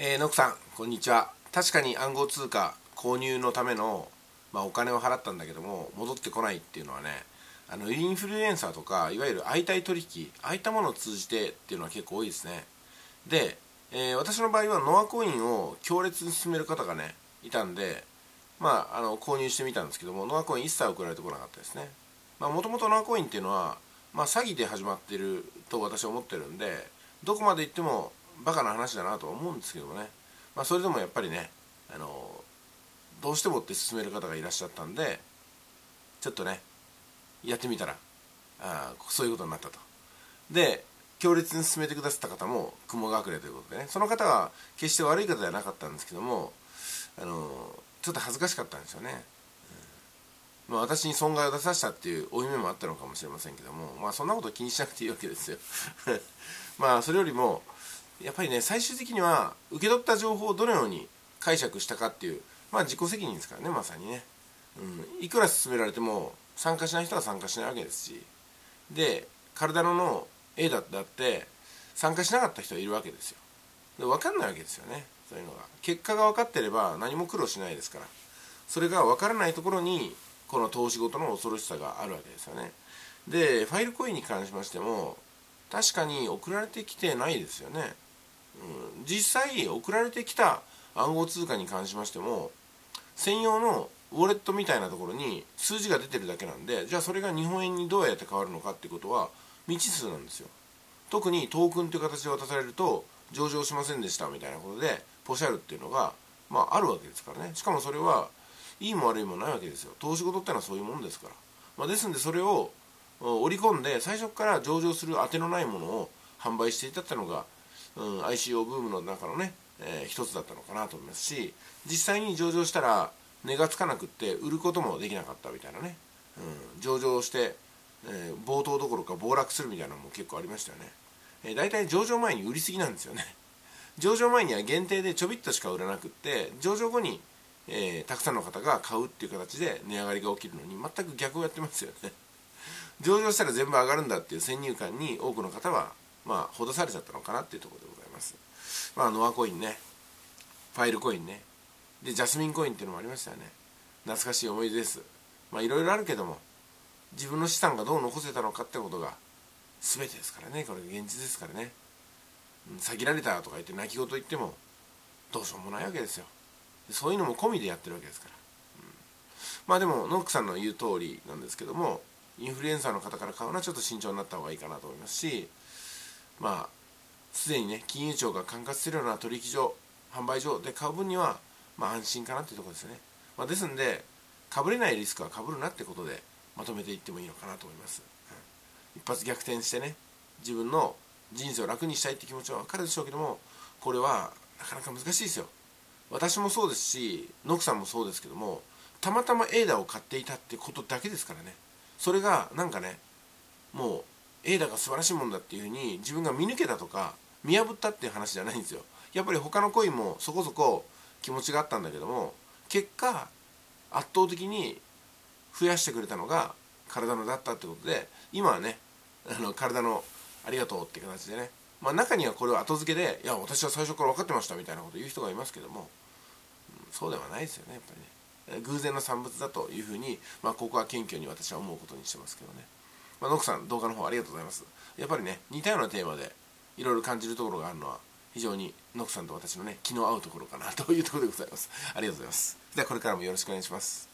ノクさん、こんにちは。確かに暗号通貨購入のための、お金を払ったんだけども、戻ってこないっていうのはね、インフルエンサーとか、いわゆる相対取引、ああいったものを通じてっていうのは結構多いですね。で、私の場合はノアコインを強烈に進める方がね、いたんで、購入してみたんですけども、ノアコイン一切送られてこなかったですね。もともとノアコインっていうのは、詐欺で始まっていると私は思ってるんで、どこまで行ってもバカな話だなとは思うんですけどもね、それでもやっぱりね、どうしてもって勧める方がいらっしゃったんで、ちょっとねやってみたらそういうことになったと。で、強烈に勧めてくださった方も雲隠れということでね、その方は決して悪い方ではなかったんですけども、ちょっと恥ずかしかったんですよね。私に損害を出させたっていう負い目もあったのかもしれませんけども、そんなこと気にしなくていいわけですよそれよりもやっぱりね、最終的には受け取った情報をどのように解釈したかっていう、自己責任ですからね、まさにね、いくら勧められても参加しない人は参加しないわけですし、でカルダノの A だって参加しなかった人はいるわけですよ。で分かんないわけですよね。そういうのが結果が分かってれば何も苦労しないですから、それが分からないところにこの投資ごとの恐ろしさがあるわけですよね。でファイルコインに関しましても確かに送られてきてないですよね。実際送られてきた暗号通貨に関しましても専用のウォレットみたいなところに数字が出てるだけなんで、じゃあそれが日本円にどうやって変わるのかっていうことは未知数なんですよ。特にトークンという形で渡されると上場しませんでしたみたいなことでポシャるっていうのが、あるわけですからね。しかもそれはいいも悪いもないわけですよ。投資事ってのはそういうもんですから、ですんでそれを織り込んで最初から上場する当てのないものを販売していたってのが、ICO ブームの中のね、一つだったのかなと思いますし、実際に上場したら値がつかなくって売ることもできなかったみたいなね、上場して、暴騰どころか暴落するみたいなのも結構ありましたよね。大体上場前に売りすぎなんですよね。上場前には限定でちょびっとしか売らなくって、上場後に、たくさんの方が買うっていう形で値上がりが起きるのに全く逆をやってますよね。上場したら全部上がるんだっていう先入観に多くの方はほだされちゃったのかなっていうところでございます。ノアコインね、ファイルコインね、でジャスミンコインっていうのもありましたよね。懐かしい思い出です。いろいろあるけども自分の資産がどう残せたのかってことが全てですからね。これ現実ですからね。詐欺られたとか言って泣き言言ってもどうしようもないわけですよ。そういうのも込みでやってるわけですから、でもノックさんの言う通りなんですけども、インフルエンサーの方から買うのはちょっと慎重になった方がいいかなと思いますし、すでにね金融庁が管轄するような取引所販売所で買う分には安心かなっていうところですね。ですんでかぶれないリスクはかぶるなってことでまとめていってもいいのかなと思います。一発逆転してね、自分の人生を楽にしたいって気持ちは分かるでしょうけども、これはなかなか難しいですよ。私もそうですしノクさんもそうですけども、たまたまエーダを買っていたってことだけですからね。それがなんかね、もうエーダが素晴らしいもんだっていうふうに自分が見抜けたとか見破ったっていう話じゃないんですよ。やっぱり他のコインもそこそこ気持ちがあったんだけども、結果圧倒的に増やしてくれたのが体のだったってことで、今はね体のありがとうって形でね、中にはこれを後付けでいや私は最初から分かってましたみたいなことを言う人がいますけども、そうではないですよね。やっぱりね偶然の産物だというふうに、ここは謙虚に私は思うことにしてますけどね。ノクさん動画の方ありがとうございます。やっぱりね似たようなテーマでいろいろ感じるところがあるのは非常にノクさんと私のね気の合うところかなというところでございます。ありがとうございます。ではこれからもよろしくお願いします。